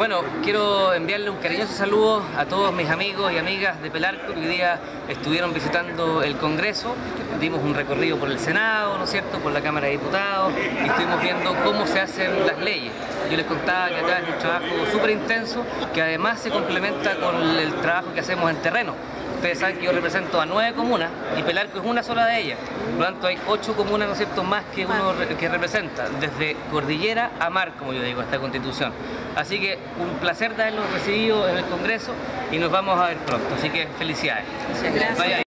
Bueno, quiero enviarle un cariñoso saludo a todos mis amigos y amigas de Pelarco que hoy día estuvieron visitando el Congreso. Dimos un recorrido por el Senado, ¿no es cierto?, por la Cámara de Diputados y estuvimos viendo cómo se hacen las leyes. Yo les contaba que acá es un trabajo súper intenso que además se complementa con el trabajo que hacemos en terreno. Ustedes saben que yo represento a 9 comunas y Pelarco es una sola de ellas. Por lo tanto, hay 8 comunas, ¿no es cierto?, más que uno que representa, desde cordillera a mar, como yo digo, esta Constitución. Así que un placer de haberlos recibido en el Congreso y nos vamos a ver pronto. Así que felicidades. Muchas gracias.